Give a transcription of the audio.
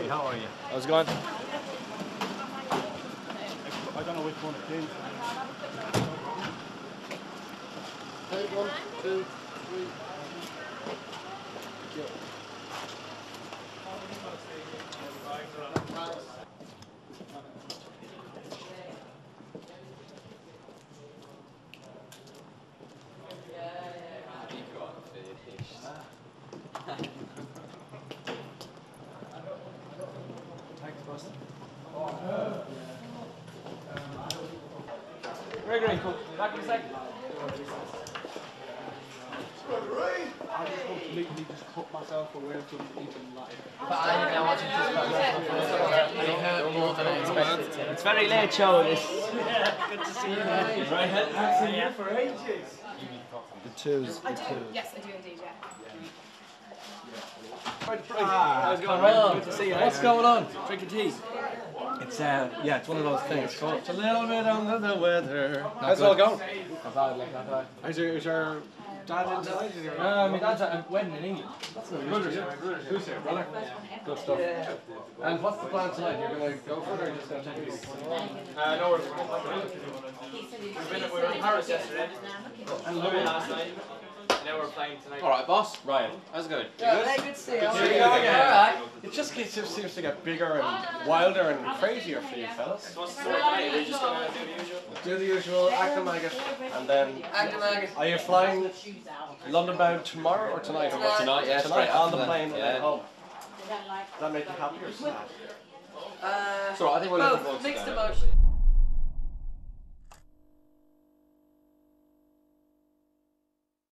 how are you? How's it going? I don't know which one it is. Hey, 1, 2, 3. Gregory, come back in a sec. I just completely just put myself away from even like. But I didn't know what you hurt more than I expected to. It's very late show, this. Good to see you. Right, I've seen you for ages. The twos. I do. Yes, I do indeed, yeah. How's it going, right? Good to see you. What's going on? Drinking tea. It's yeah, it's one of those things. It's a little bit under the weather. How's it all going? Not bad, like, not bad. Is your dad inside? My dad's at a wedding in England. That's no Brothers, who's here, brother? Good stuff. And what's the plan tonight? You're going to go for it or are you just going to take it easy? No, we were in Paris yesterday. And Louis last night. And now we're playing tonight. Alright, boss. Ryan, how's it going? Yeah, good to see you. Alright. It just seems to get bigger and wilder and crazier for you fellas. So what's the story tonight? We're just going to do the usual. Do the usual, act the maggot, and then... Agdamagus. Are you flying London bound tomorrow or tonight? Or what? Tonight, yeah, Tonight, straight on the after plane that, and then yeah. home. Does that make you happy or sad? So I think we're looking forward Both, to mixed that. emotions.